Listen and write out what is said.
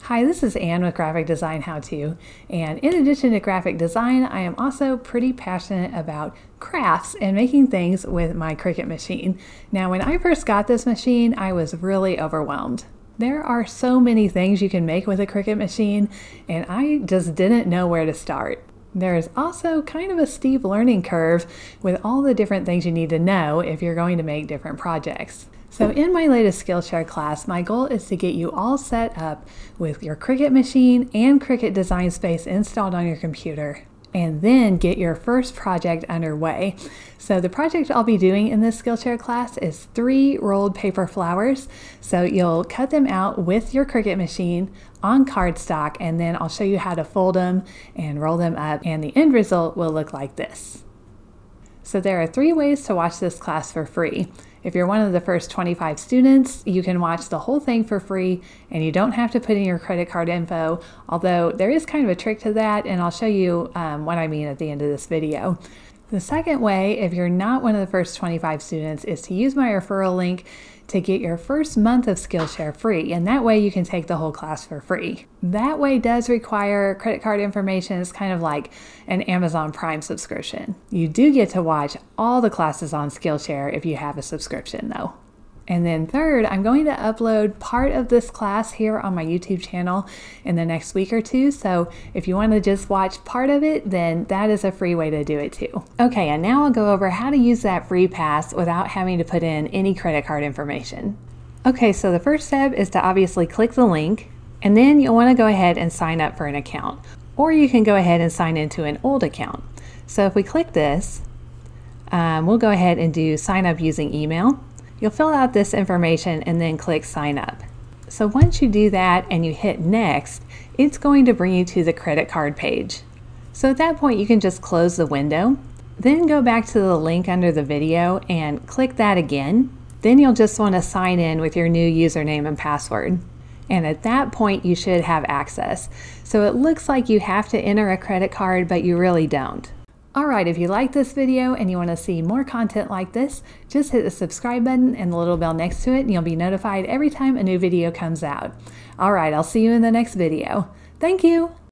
Hi, this is Anne with Graphic Design How To, and in addition to graphic design, I am also pretty passionate about crafts and making things with my Cricut machine. Now, when I first got this machine, I was really overwhelmed. There are so many things you can make with a Cricut machine, and I just didn't know where to start. There is also kind of a steep learning curve with all the different things you need to know if you're going to make different projects. So in my latest Skillshare class, my goal is to get you all set up with your Cricut machine and Cricut Design Space installed on your computer, and then get your first project underway. So the project I'll be doing in this Skillshare class is 3 rolled paper flowers. So you'll cut them out with your Cricut machine on cardstock, and then I'll show you how to fold them and roll them up, and the end result will look like this. So there are 3 ways to watch this class for free. If you're one of the first 25 students, you can watch the whole thing for free and you don't have to put in your credit card info, although there is kind of a trick to that, and I'll show you what I mean at the end of this video. The second way, if you're not one of the first 25 students, is to use my referral link to get your first month of Skillshare free, and that way you can take the whole class for free. That way does require credit card information. It's kind of like an Amazon Prime subscription. You do get to watch all the classes on Skillshare if you have a subscription though. And then third, I'm going to upload part of this class here on my YouTube channel in the next week or two. So if you want to just watch part of it, then that is a free way to do it too. Okay, and now I'll go over how to use that free pass without having to put in any credit card information. Okay, so the first step is to obviously click the link, and then you'll want to go ahead and sign up for an account. Or you can go ahead and sign into an old account. So if we click this, we'll go ahead and do sign up using email. You'll fill out this information and then click sign up. So once you do that and you hit next, it's going to bring you to the credit card page. So at that point you can just close the window, then go back to the link under the video and click that again. Then you'll just want to sign in with your new username and password. And at that point you should have access. So it looks like you have to enter a credit card, but you really don't. Alright, if you like this video and you want to see more content like this, just hit the subscribe button and the little bell next to it and you'll be notified every time a new video comes out. Alright, I'll see you in the next video. Thank you!